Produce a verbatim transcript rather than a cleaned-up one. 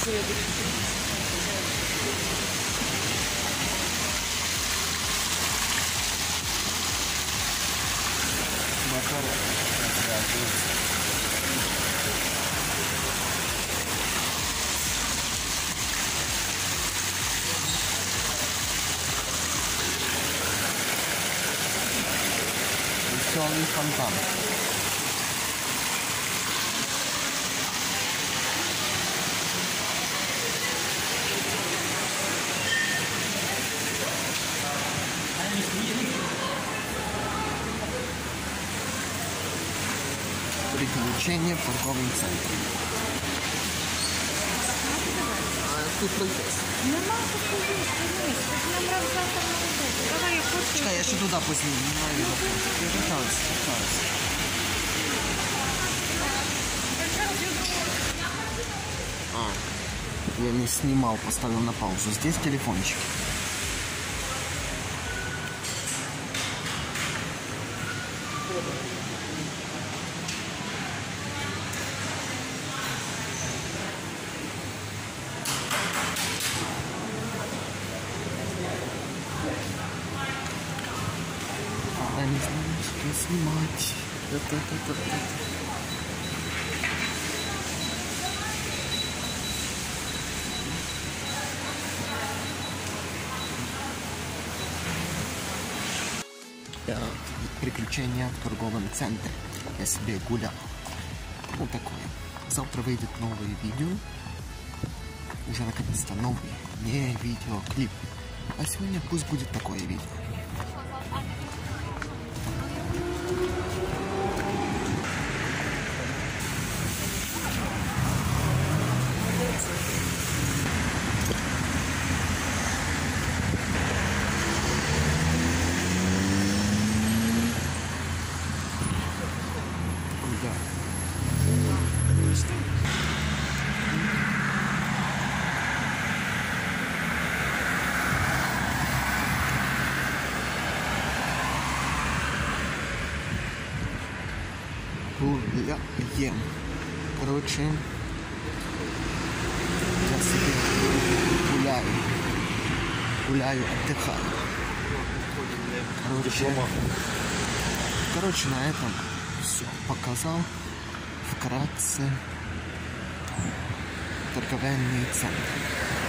Мотор разряжается. Веселый фонтан. Приключения в торговом центре. А, тут проезд. Чекай, я ще туди позніму. Я вертаюся, вертаюся. А, я не снимал, поставил на паузу. Здесь телефончик. Я не знаю, что снимать. Это, это, это, это. Приключения в торговом центре. Я себе гулял. Вот такое. Завтра выйдет новое видео. Уже наконец-то новый. Не видео, клип. А сегодня пусть будет такое видео. Да. Конечно. Гуляем. Короче, я себе гуляю. Гуляю, отдыхаю. Короче, короче, на этом все показал вкратце торговельный центр.